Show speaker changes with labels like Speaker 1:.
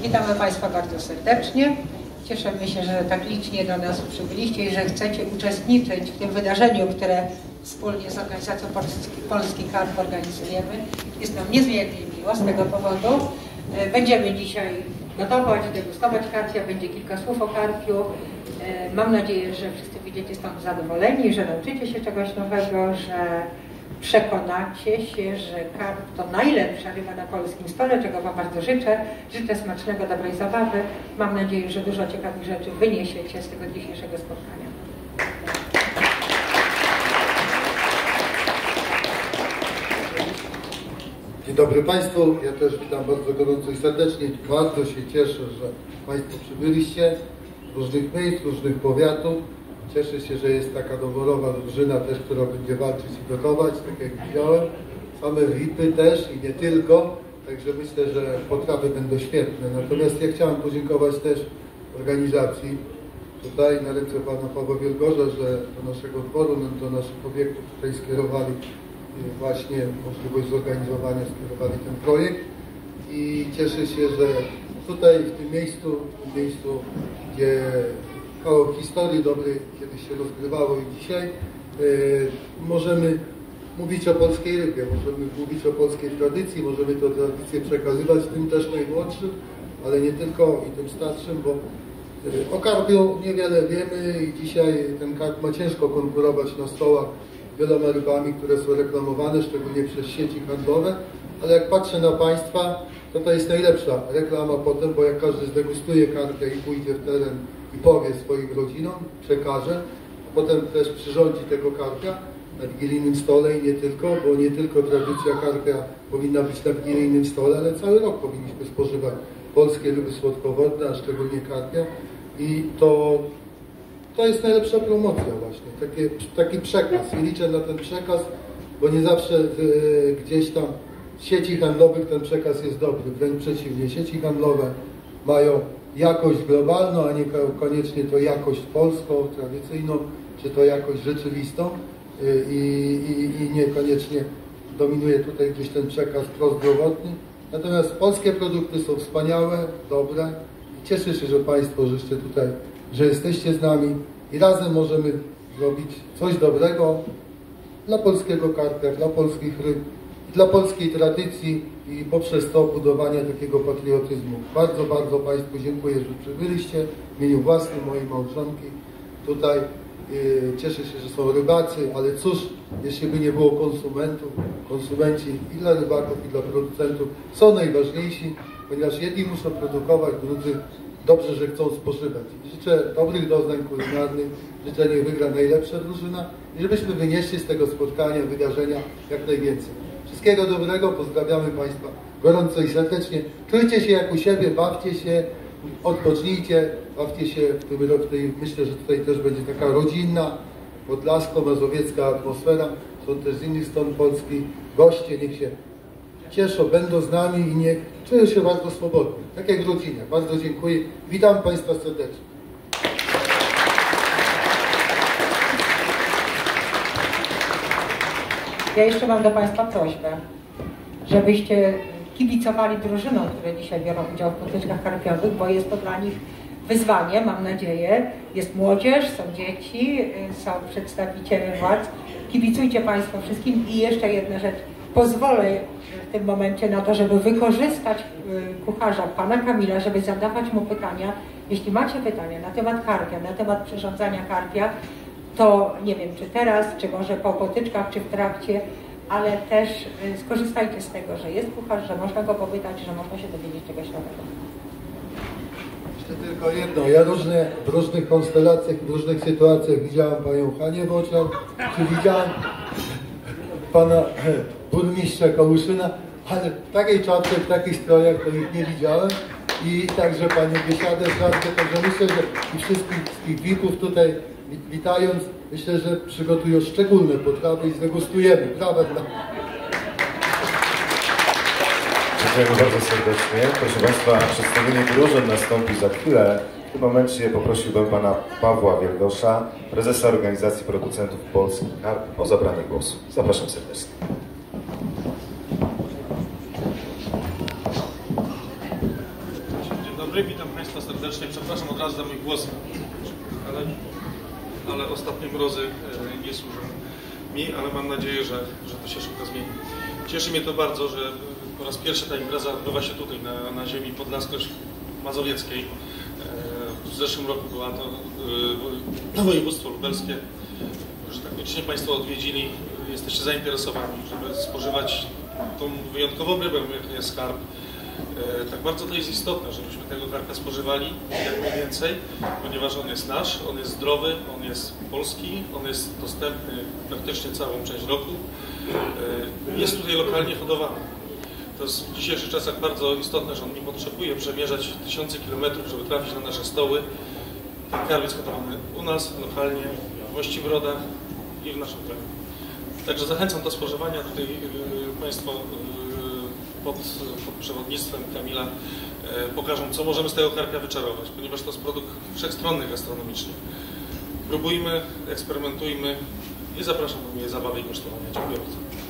Speaker 1: Witamy Państwa bardzo serdecznie. Cieszymy się, że tak licznie do nas przybyliście i że chcecie uczestniczyć w tym wydarzeniu, które wspólnie z organizacją Polski Karp organizujemy. Jest nam niezmiernie miło z tego powodu. Będziemy dzisiaj gotować, degustować karpia, będzie kilka słów o karpiu. Mam nadzieję, że wszyscy wyjdziecie stąd zadowoleni, że nauczycie się czegoś nowego, że przekonacie się, że karp to najlepsza ryba na polskim stole, czego Wam bardzo życzę. Życzę smacznego, dobrej zabawy. Mam nadzieję, że dużo ciekawych rzeczy wyniesiecie z tego dzisiejszego spotkania.
Speaker 2: Dzień dobry Państwu, ja też witam bardzo gorąco i serdecznie. Bardzo się cieszę, że Państwo przybyliście z różnych miejsc, różnych powiatów. Cieszę się, że jest taka doborowa drużyna też, która będzie walczyć i gotować, tak jak widziałem. Same VIP-y też i nie tylko, także myślę, że potrawy będą świetne. Natomiast ja chciałem podziękować też organizacji tutaj na ręce Pana Pawła Wielgorza, że do naszego dworu, do naszych obiektów tutaj skierowali właśnie możliwość zorganizowania, skierowali ten projekt i cieszę się, że tutaj w tym miejscu, gdzie kawał historii dobrej kiedyś się rozgrywało i dzisiaj możemy mówić o polskiej rybie, możemy mówić o polskiej tradycji, możemy tę tradycję przekazywać tym też najmłodszym, ale nie tylko i tym starszym, bo o karpiu niewiele wiemy i dzisiaj ten karp ma ciężko konkurować na stołach wieloma rybami, które są reklamowane, szczególnie przez sieci handlowe, ale jak patrzę na Państwa, to jest najlepsza reklama potem, bo jak każdy zdegustuje karpia i pójdzie w teren i powie swoim rodzinom, przekaże, a potem też przyrządzi tego karpia na wigilijnym stole i nie tylko, bo nie tylko tradycja karpia powinna być na wigilijnym stole, ale cały rok powinniśmy spożywać polskie ryby słodkowodne, a szczególnie karpia i to jest najlepsza promocja właśnie, taki przekaz i liczę na ten przekaz, bo nie zawsze gdzieś tam w sieci handlowych ten przekaz jest dobry, wręcz przeciwnie, sieci handlowe mają jakość globalną, a nie koniecznie to jakość polską, tradycyjną, czy to jakość rzeczywistą i niekoniecznie dominuje tutaj gdzieś ten przekaz prozdrowotny. Natomiast polskie produkty są wspaniałe, dobre i cieszę się, że Państwo żeście tutaj, że jesteście z nami i razem możemy zrobić coś dobrego dla polskiego karpia, dla polskich ryb, dla polskiej tradycji i poprzez to budowania takiego patriotyzmu. Bardzo, bardzo Państwu dziękuję, że przybyliście w imieniu własnym mojej małżonki. Tutaj cieszę się, że są rybacy, ale cóż, jeśli by nie było konsumentów, konsumenci i dla rybaków, i dla producentów są najważniejsi, ponieważ jedni muszą produkować, drudzy dobrze, że chcą spożywać. Życzę dobrych doznań kulinarnych, życzę, niech wygra najlepsza drużyna i żebyśmy wynieśli z tego spotkania, wydarzenia jak najwięcej. Wszystkiego dobrego, pozdrawiamy Państwa gorąco i serdecznie. Czujcie się jak u siebie, bawcie się, odpocznijcie, bawcie się myślę, że tutaj też będzie taka rodzinna, podlasko-mazowiecka atmosfera. Są też z innych stron Polski goście, niech się cieszą, będą z nami i niech czują się bardzo swobodnie, tak jak w rodzinie. Bardzo dziękuję. Witam Państwa serdecznie.
Speaker 1: Ja jeszcze mam do Państwa prośbę, żebyście kibicowali drużynom, które dzisiaj biorą udział w potyczkach karpiowych, bo jest to dla nich wyzwanie, mam nadzieję. Jest młodzież, są dzieci, są przedstawiciele władz. Kibicujcie Państwo wszystkim i jeszcze jedna rzecz. Pozwolę w tym momencie na to, żeby wykorzystać kucharza, Pana Kamila, żeby zadawać mu pytania. Jeśli macie pytania na temat karpia, na temat przyrządzania karpia, to nie wiem, czy teraz, czy może po potyczkach, czy w trakcie, ale też skorzystajcie z tego, że jest kucharz, że można go popytać, że można się dowiedzieć czegoś nowego.
Speaker 2: Jeszcze tylko jedno. Ja w różnych konstelacjach, w różnych sytuacjach widziałem Panią Hanię w oczach, czy widziałem Pana burmistrza Kołuszyna, ale w takiej czapce, w takich strojach to ich nie widziałem. I także Panią Biesiadę, także myślę, że i wszystkich VIP-ów tutaj witając, myślę, że przygotują szczególne potrawy i zdegustujemy. Brawa dla...
Speaker 3: Dziękujemy bardzo serdecznie. Proszę Państwa, przedstawienie drużyn nastąpi za chwilę. W tym momencie poprosiłbym Pana Pawła Wielgosza, prezesa Organizacji Producentów Polski Karp, o zabranie głosu. Zapraszam serdecznie.
Speaker 4: Dzień dobry, witam Państwa serdecznie. Przepraszam od razu za mój głos, ale ostatnie mrozy nie służą mi, ale mam nadzieję, że to się szybko zmieni. Cieszy mnie to bardzo, że po raz pierwszy ta impreza odbywa się tutaj, na ziemi podlasko-mazowieckiej. W zeszłym roku była to województwo lubelskie, że tak licznie Państwo odwiedzili, jesteście zainteresowani, żeby spożywać tą wyjątkową rybę, jaką jest karp. Tak bardzo to jest istotne, żebyśmy tego karpia spożywali jak najwięcej, ponieważ on jest nasz, on jest zdrowy, on jest polski, on jest dostępny praktycznie całą część roku. Jest tutaj lokalnie hodowany. To jest w dzisiejszych czasach bardzo istotne, że on nie potrzebuje przemierzać tysiące kilometrów, żeby trafić na nasze stoły. Ten karp jest hodowany u nas, lokalnie, w Mościbrodach i w naszym kraju. Także zachęcam do spożywania. Tutaj Państwo pod przewodnictwem Kamila pokażą, co możemy z tego karpia wyczarować, ponieważ to jest produkt wszechstronny gastronomicznie. Próbujmy, eksperymentujmy i zapraszam do miłej zabawy i kosztowania. Dziękuję bardzo.